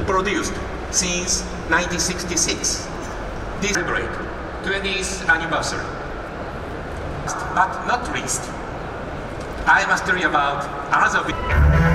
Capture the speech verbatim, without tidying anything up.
produced since nineteen sixty-six. This celebrate twentieth anniversary. But not least, I must tell you about another